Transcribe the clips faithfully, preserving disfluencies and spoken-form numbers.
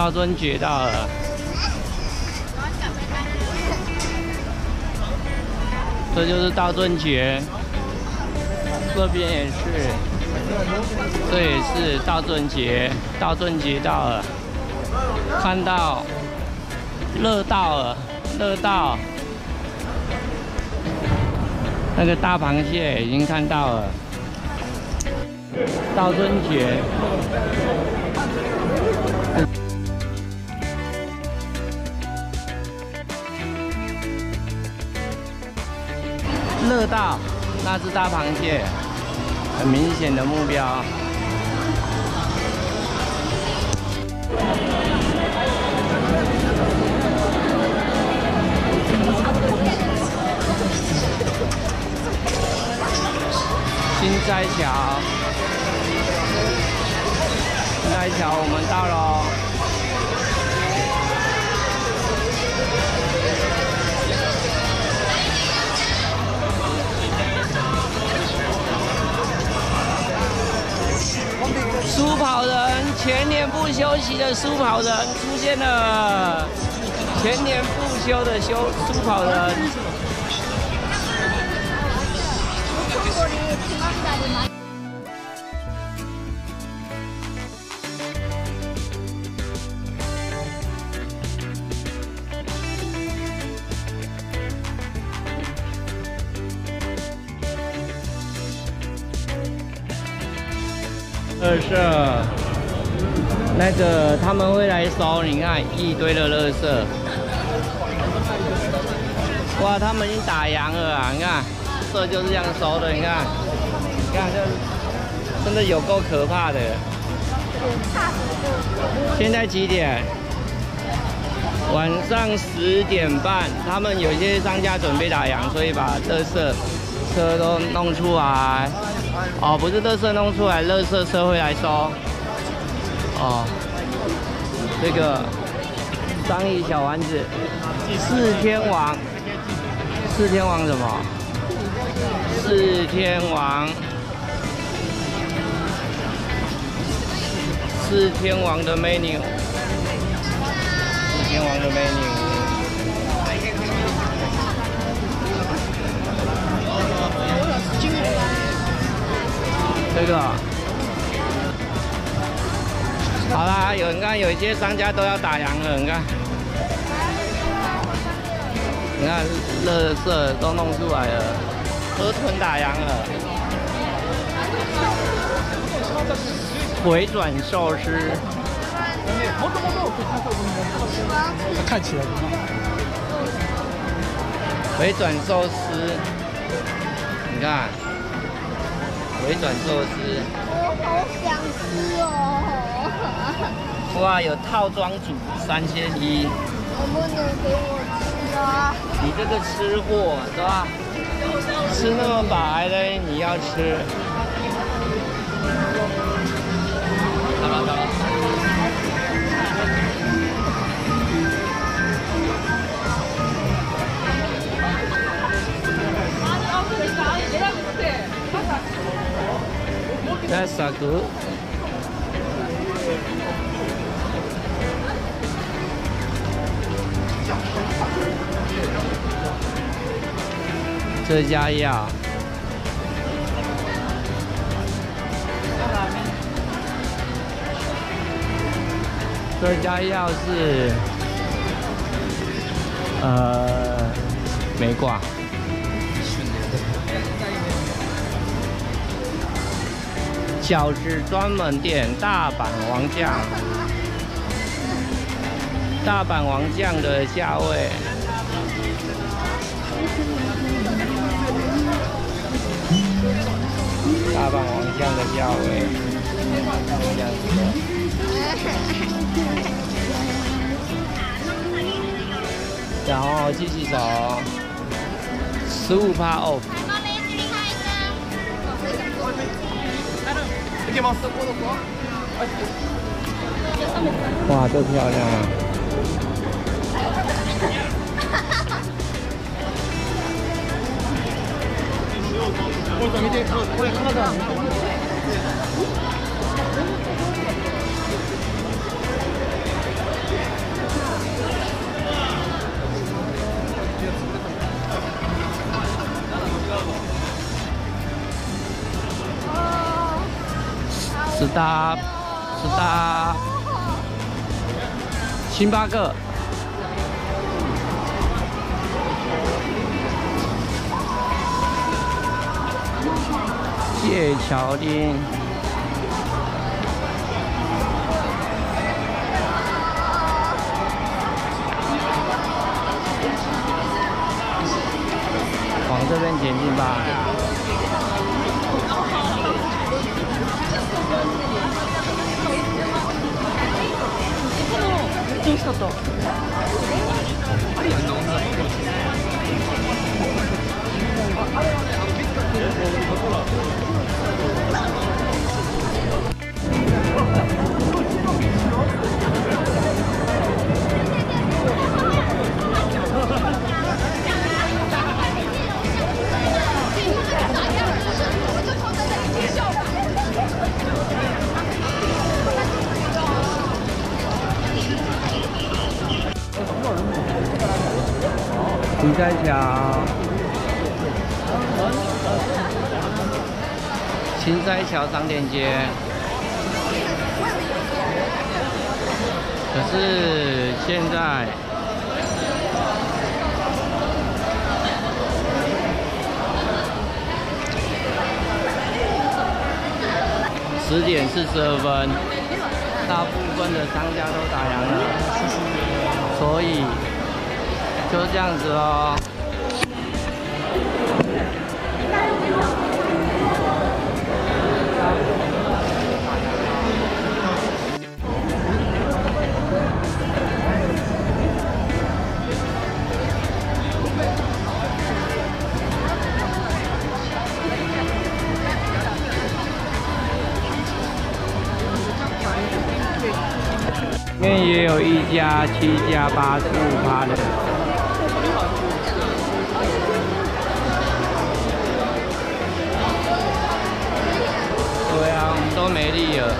大尊节到了，这就是大尊节，这边也是，这也是大尊节，大尊节到了，看到热到了，热到那个大螃蟹已经看到了，大尊节。 热到，那只大螃蟹，很明显的目标。新斋桥，新斋桥，我们到喽。 舒跑人，全年不休息的舒跑人出现了，全年不休的休舒跑人。垃圾，那个他们会来收，你看一堆的垃圾。哇，他们已经打烊了啊！你看，这就是这样收的，你看，你看这真的有够可怕的。现在几点？晚上十点半。他们有些商家准备打烊，所以把垃圾车都弄出来。 哦，不是垃圾弄出来，垃圾车会来收。哦，这个章鱼小丸子，四天王，四天王什么？四天王，四天王的 menu， 四天王的 menu。 这个好啦，有你看有一些商家都要打烊了，你看，你看垃圾都弄出来了，河豚打烊了，回转寿司， 看起来回转寿司，你看。 回转寿司， 我好想吃哦！ 哇，有套装组三千一， 能不能给我吃啊？ 你这个吃货是吧？吃那么白嘞，你要吃。好了好了。That's so good. 这家药，这家药是呃玫瑰。 饺子专门店大阪王酱，大阪王酱的价位，大阪王酱的价位，这样子。然后继续走，十五趴 off。 哇，这漂亮啊！ ，stop stop， 星巴克。 叶桥町，往这边前进吧。どうしたと？新斋桥，新斋桥商店街。可是现在十点四十二分，大部分的商家都打烊了，所以。 就这样子哦。里面也有一家七加八十五趴的。 对啊，我们都没力了。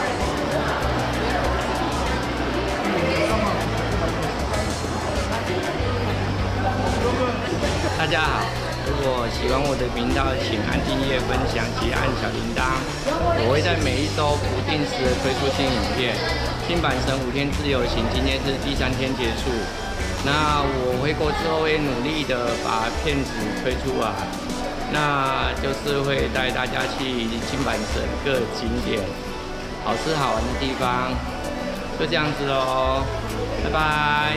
大家好，如果喜欢我的频道，请按订阅、分享及按小铃铛。我会在每一周不定时的推出新影片。新版神五天自由行，今天是第三天结束。那我回国之后会努力的把片子推出来。 那就是会带大家去金板神各景点、好吃好玩的地方，就这样子喽，拜拜。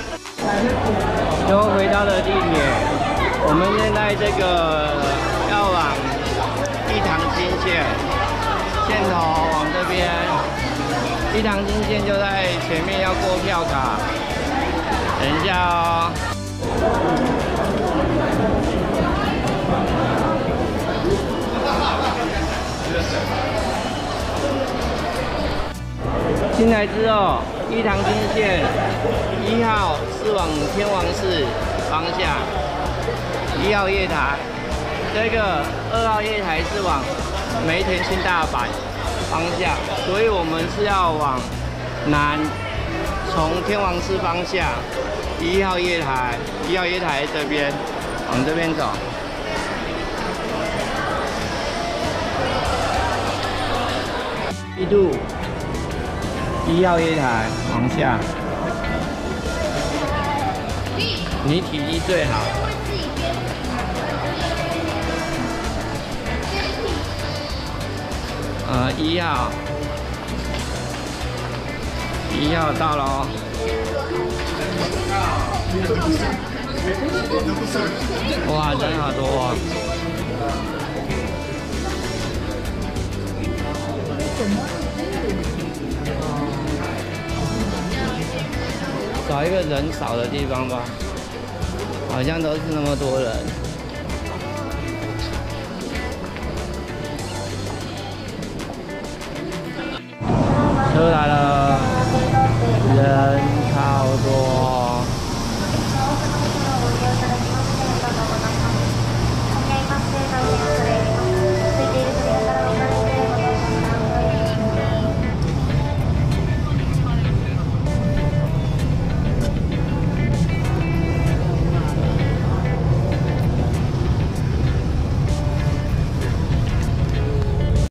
又回到了地铁，我们现在这个要往一塘金线，线头往这边，一塘金线就在前面，要过票卡，等一下哦。 进来之后，一塘金线一号是往天王寺方向，一号月台；这个二号月台是往梅田新大阪方向，所以我们是要往南，从天王寺方向，一号月台，一号月台这边往这边走。 一度一号月台往下，你体力最好。呃，一号，一号到了哦。哇，人好多啊！ 找一个人少的地方吧，好像都是那么多人。